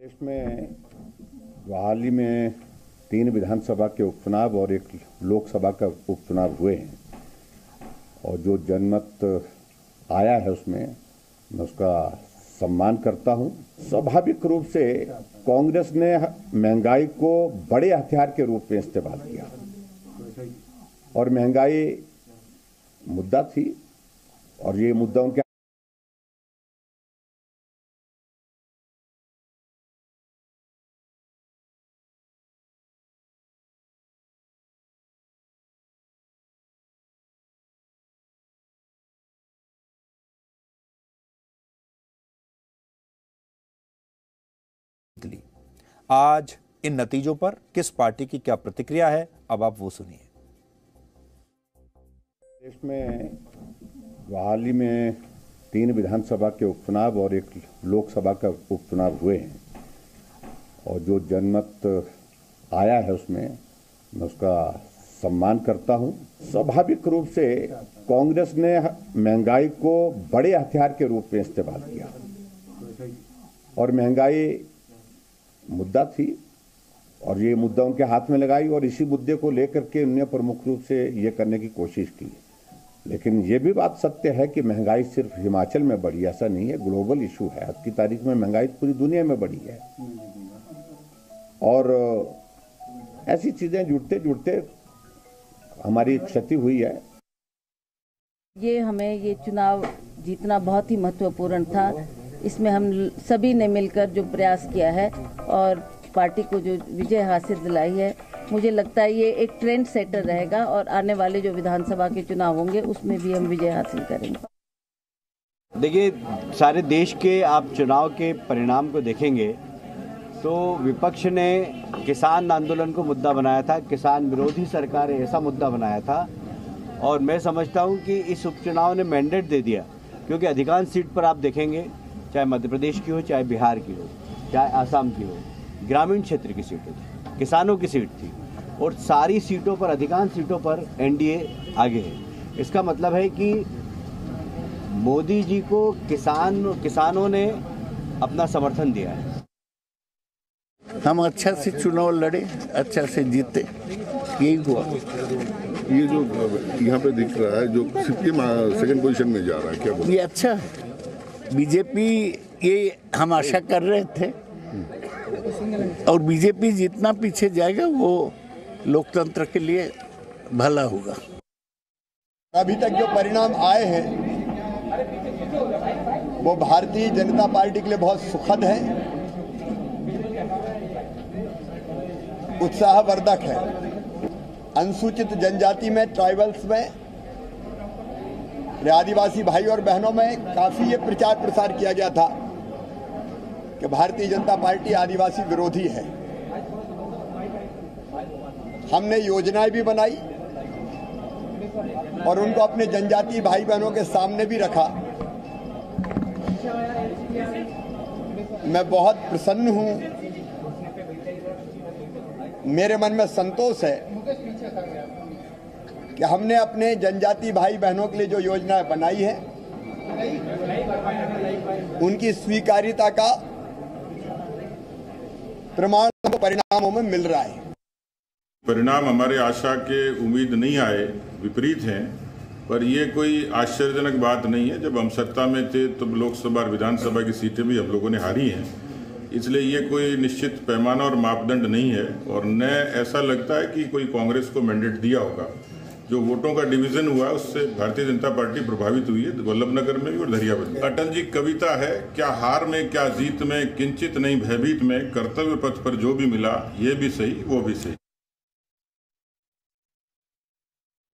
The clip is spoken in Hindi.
देश में हाल ही में 3 विधानसभा के उपचुनाव और 1 लोकसभा का उपचुनाव हुए हैं और जो जनमत आया है उसमें मैं उसका सम्मान करता हूं। स्वाभाविक रूप से कांग्रेस ने महंगाई को बड़े हथियार के रूप में इस्तेमाल किया और महंगाई मुद्दा थी और ये मुद्दा उनके आज इन नतीजों पर किस पार्टी की क्या प्रतिक्रिया है, अब आप वो सुनिए। देश में हाल ही में 3 विधानसभा के उपचुनाव और 1 लोकसभा का उपचुनाव हुए हैं और जो जनमत आया है उसमें मैं उसका सम्मान करता हूं। स्वाभाविक रूप से कांग्रेस ने महंगाई को बड़े हथियार के रूप में इस्तेमाल किया और महंगाई मुद्दा थी और ये मुद्दा उनके हाथ में लगाई और इसी मुद्दे को लेकर के उन्होंने प्रमुख रूप से ये करने की कोशिश की। लेकिन ये भी बात सत्य है कि महंगाई सिर्फ हिमाचल में बढ़ी, ऐसा नहीं है, ग्लोबल इशू है। आज की तारीख में महंगाई पूरी दुनिया में बढ़ी है और ऐसी चीजें जुड़ते जुड़ते हमारी क्षति हुई है। ये चुनाव जीतना बहुत ही महत्वपूर्ण था। इसमें हम सभी ने मिलकर जो प्रयास किया है और पार्टी को जो विजय हासिल दिलाई है, मुझे लगता है ये एक ट्रेंड सेटर रहेगा और आने वाले जो विधानसभा के चुनाव होंगे उसमें भी हम विजय हासिल करेंगे। देखिए, सारे देश के आप चुनाव के परिणाम को देखेंगे तो विपक्ष ने किसान आंदोलन को मुद्दा बनाया था, किसान विरोधी सरकार ऐसा मुद्दा बनाया था और मैं समझता हूं कि इस उपचुनाव ने मैंडेट दे दिया, क्योंकि अधिकांश सीट पर आप देखेंगे, चाहे मध्य प्रदेश की हो, चाहे बिहार की हो, चाहे आसाम की हो, ग्रामीण क्षेत्र की सीटें थी, किसानों की सीट थी और सारी सीटों पर, अधिकांश सीटों पर एनडीए आगे है। इसका मतलब है कि मोदी जी को किसानों ने अपना समर्थन दिया है। हम अच्छा से चुनाव लड़े, अच्छा से जीते, यही हुआ। ये जो यहाँ पे दिख रहा है, जो सेकंड पोजीशन में जा रहा है, क्या ये अच्छा है। बीजेपी, ये हम आशा कर रहे थे और बीजेपी जितना पीछे जाएगा वो लोकतंत्र के लिए भला होगा। अभी तक जो परिणाम आए हैं वो भारतीय जनता पार्टी के लिए बहुत सुखद है, उत्साहवर्धक है। अनुसूचित जनजाति में, ट्राइबल्स में, आदिवासी भाई और बहनों में काफी ये प्रचार प्रसार किया गया था कि भारतीय जनता पार्टी आदिवासी विरोधी है। हमने योजनाएं भी बनाई और उनको अपने जनजातीय भाई बहनों के सामने भी रखा। मैं बहुत प्रसन्न हूं, मेरे मन में संतोष है कि हमने अपने जनजातीय भाई बहनों के लिए जो योजनाएं बनाई है उनकी स्वीकार्यता का प्रमाण परिणामों में मिल रहा है। परिणाम हमारे आशा के उम्मीद नहीं आए, विपरीत हैं, पर ये कोई आश्चर्यजनक बात नहीं है। जब हम सत्ता में थे तो लोकसभा और विधानसभा की सीटें भी हम लोगों ने हारी हैं, इसलिए ये कोई निश्चित पैमाना और मापदंड नहीं है और न ऐसा लगता है कि कोई कांग्रेस को मैंडेट दिया होगा। जो वोटों का डिवीजन हुआ उससे भारतीय जनता पार्टी प्रभावित हुई है, वल्लभनगर में भी और धरियाबंद में। अटल जी कविता है, क्या हार में क्या जीत में, किंचित नहीं भयभीत में, कर्तव्य पथ पर जो भी मिला, ये भी सही वो भी सही।